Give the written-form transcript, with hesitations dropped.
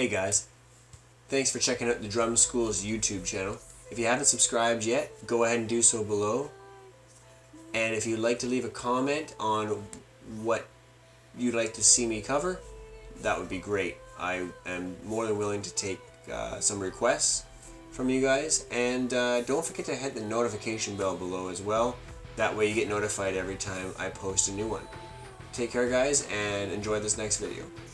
Hey guys, thanks for checking out the Drum School's YouTube channel. If you haven't subscribed yet, go ahead and do so below. And if you'd like to leave a comment on what you'd like to see me cover, that would be great. I am more than willing to take some requests from you guys. And don't forget to hit the notification bell below as well. That way you get notified every time I post a new one. Take care guys, and enjoy this next video.